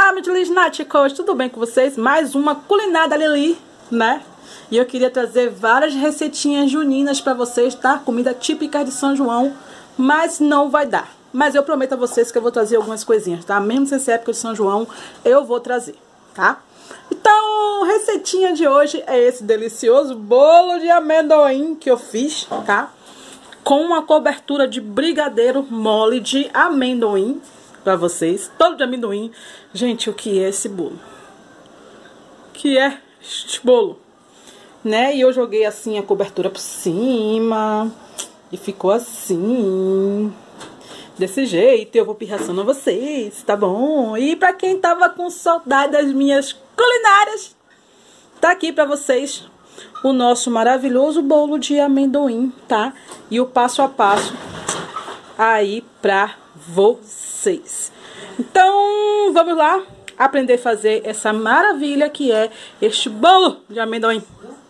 Olá, Midlináticos, tudo bem com vocês? Mais uma culinária Lili, né? E eu queria trazer várias receitinhas juninas pra vocês, tá? Comida típica de São João, mas não vai dar. Mas eu prometo a vocês que eu vou trazer algumas coisinhas, tá? Mesmo sem ser época de São João, eu vou trazer, tá? Então, receitinha de hoje é esse delicioso bolo de amendoim que eu fiz, tá? Com uma cobertura de brigadeiro mole de amendoim pra vocês, todo de amendoim. Gente, o que é esse bolo? O que é este bolo? Né? E eu joguei assim a cobertura por cima e ficou assim, desse jeito. Eu vou pirraçando a vocês, tá bom? E pra quem tava com saudade das minhas culinárias, tá aqui pra vocês o nosso maravilhoso bolo de amendoim, tá? E o passo a passo aí pra vocês. Então, vamos lá aprender a fazer essa maravilha que é este bolo de amendoim.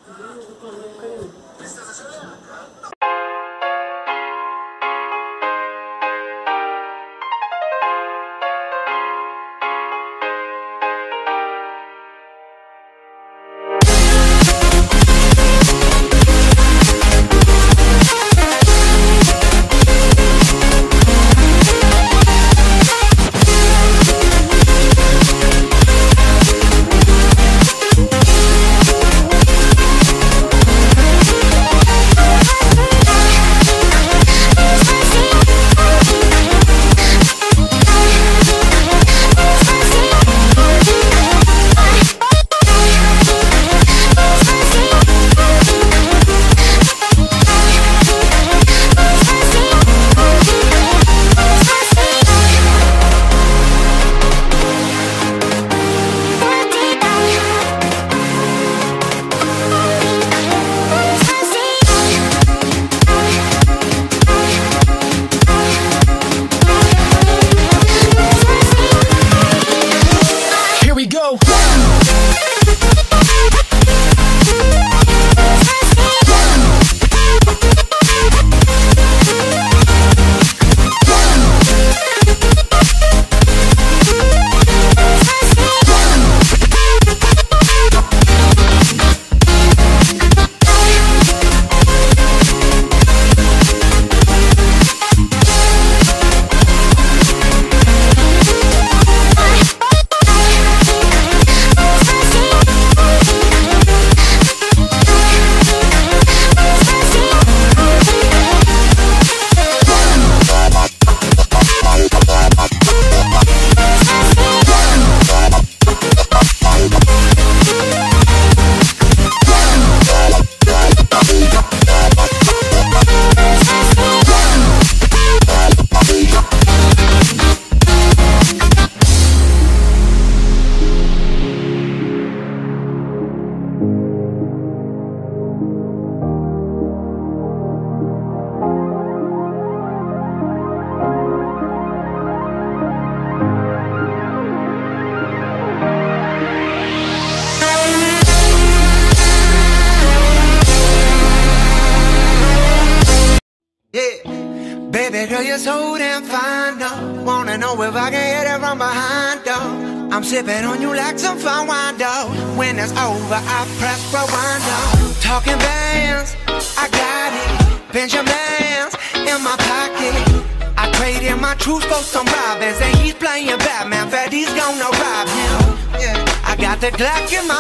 Baby girl, you're so damn fine, though. Wanna know if I can hit it from behind, though. I'm sipping on you like some fine wine, though. When it's over, I press rewind, though. Talking bands, I got it. Benjamins in my pocket. I traded my truth for some robins, and he's playing Batman. Freddy's gonna rob him. Yeah, I got the Glock in my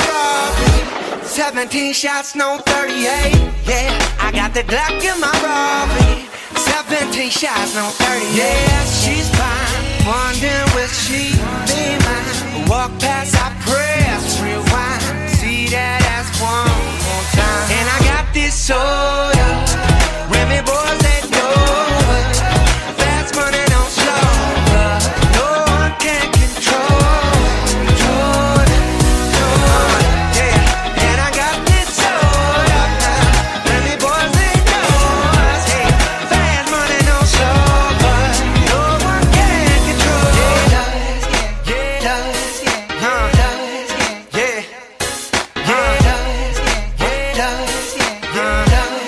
Robin. 17 shots, no 38. Yeah, I got the Glock in my Robin. 17 shots, no 30. Yeah, she's fine. Wondering will she be mine? Walk past, I press rewind. See that ass one more time. And I got this soda. Remy boys, they know it. Fast money, don't slow. No one can control it. Yeah. And I got this soda. Remy boys, they know us. Hey, fast money, don't slow. But no one can control it. Yeah, does, yeah, does, yeah, yeah, does, yeah, does, yeah, does.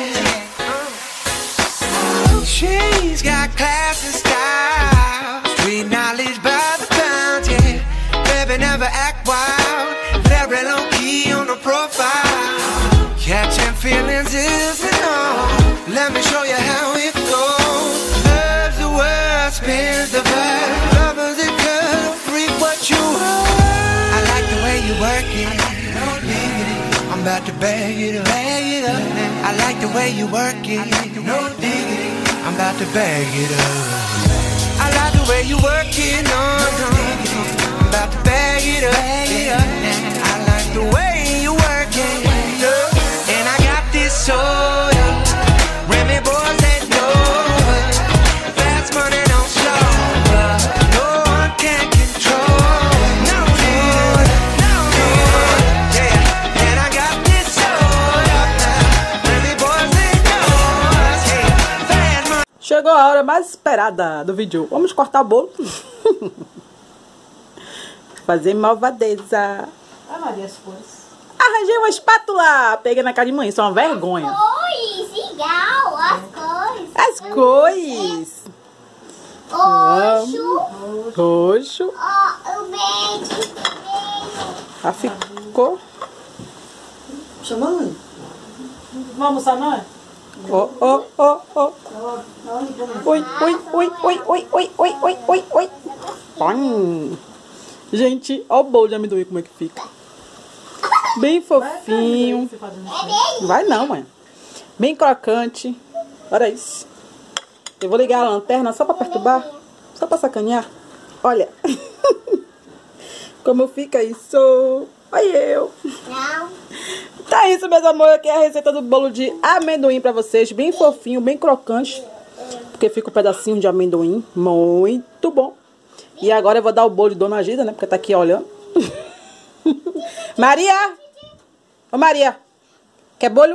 dances and all. Let me show you how it goes. Love's the word, spins the verb. Lovers it girl, freak what you are. I like the way you work it. I'm about to bag it up. I like the way you work it. No diggity. I'm about to bag it up. I like the way you work it. No, I'm about to bag it up. I like the way you work it. And I got this soda. Remy boys that know. Fast money don't slow. No one can control. No good. No good. Yeah. And I got this soda. Remy boys that know. Fast money. Chegou a hora mais esperada do vídeo. Vamos cortar o bolo. Fazer malvadeza. Ah, Maria, as cores. Arranjei uma espátula. Peguei na cara de mãe. Isso é uma vergonha. Cores, igual, as cores. As cores. Roxo, Roxo. ó, o verde. Ah, ficou. Chamando? Vamos almoçar, não é? Ó, ó, ó, ó. Oi, oi, oi, oi, oi, oi, oi, oi, oi, oi. Pam. Gente, ó o bolo de amendoim como é que fica. Bem fofinho. Vai não, mãe. Bem crocante. Olha isso. Eu vou ligar a lanterna só pra perturbar. Só pra sacanear. Olha. Como fica isso. Olha eu. Não. Tá isso, meus amores. Aqui é a receita do bolo de amendoim pra vocês. Bem fofinho, bem crocante. Porque fica um pedacinho de amendoim. Muito bom. E agora eu vou dar o bolo de Dona Gida, né? Porque tá aqui olhando. Maria! Ô, Maria. Quer bolo?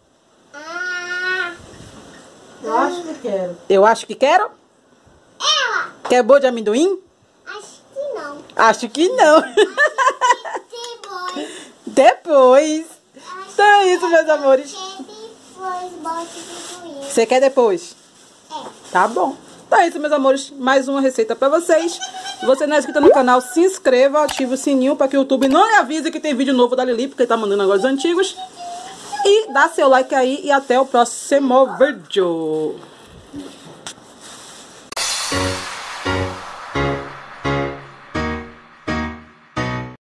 Eu acho que quero. Eu acho que quero. Ela, Quer bolo de amendoim? acho que não. Acho que não. Depois, Depois. Então é isso, meus amores. depois bota tudo isso. Você quer depois? É. Tá bom. Então é isso, meus amores. Mais uma receita pra vocês. Se você não é inscrito no canal, se inscreva, ative o sininho para que o YouTube não lhe avise que tem vídeo novo da Lili, porque ele tá mandando agora os antigos. E dá seu like aí e até o próximo vídeo.